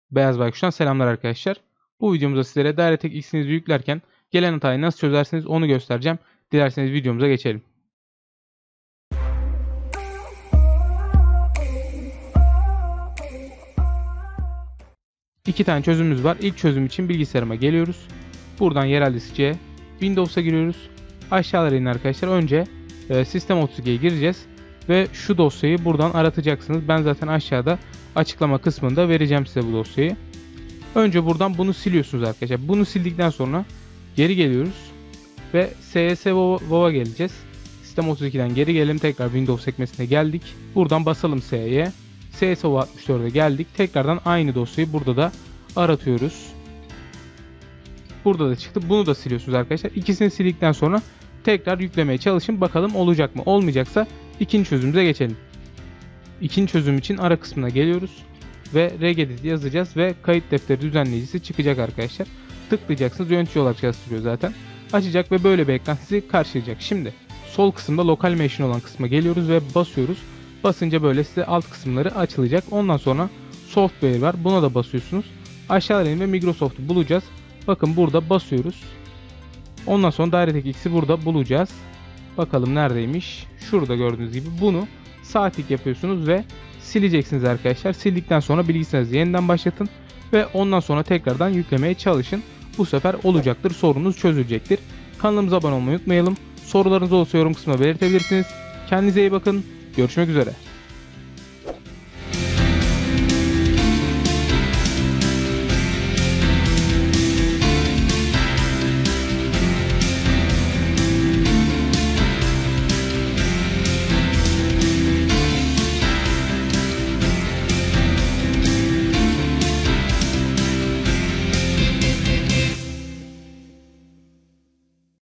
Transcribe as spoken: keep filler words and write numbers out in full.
Beyaz Baykuş'tan selamlar arkadaşlar. Bu videomuzda sizlere DirectX X'inizi yüklerken gelen hatayı nasıl çözersiniz onu göstereceğim. Dilerseniz videomuza geçelim. İki tane çözümümüz var. İlk çözüm için bilgisayarıma geliyoruz. Buradan yerel diskçiye Windows'a giriyoruz. Aşağılara inin arkadaşlar. Önce e, Sistem otuz ikiye gireceğiz. Ve şu dosyayı buradan aratacaksınız. Ben zaten aşağıda açıklama kısmında vereceğim size bu dosyayı. Önce buradan bunu siliyorsunuz arkadaşlar. Bunu sildikten sonra geri geliyoruz. Ve S S Wow'a geleceğiz. Sistem otuz ikiden geri gelelim. Tekrar Windows sekmesine geldik. Buradan basalım S'ye. S S Wow altmış dört'e geldik. Tekrardan aynı dosyayı burada da aratıyoruz. Burada da çıktı. Bunu da siliyorsunuz arkadaşlar. İkisini sildikten sonra tekrar yüklemeye çalışın. Bakalım olacak mı? Olmayacaksa ikinci çözümümüze geçelim. İkinci çözüm için ara kısmına geliyoruz. Ve regedit yazacağız ve kayıt defteri düzenleyicisi çıkacak arkadaşlar. Tıklayacaksınız. Yönetici olarak çalıştırıyor zaten. Açacak ve böyle bir ekran sizi karşılayacak. Şimdi sol kısımda lokal machine olan kısma geliyoruz ve basıyoruz. Basınca böyle size alt kısımları açılacak. Ondan sonra software var. Buna da basıyorsunuz. Aşağıya inin ve Microsoft'u bulacağız. Bakın burada basıyoruz. Ondan sonra DirectX'i burada bulacağız. Bakalım neredeymiş. Şurada gördüğünüz gibi bunu sağ tık yapıyorsunuz ve sileceksiniz arkadaşlar. Sildikten sonra bilgisayarınızı yeniden başlatın ve ondan sonra tekrardan yüklemeye çalışın. Bu sefer olacaktır. Sorunuz çözülecektir. Kanalımıza abone olmayı unutmayalım. Sorularınız olursa yorum kısmına belirtebilirsiniz. Kendinize iyi bakın. Görüşmek üzere.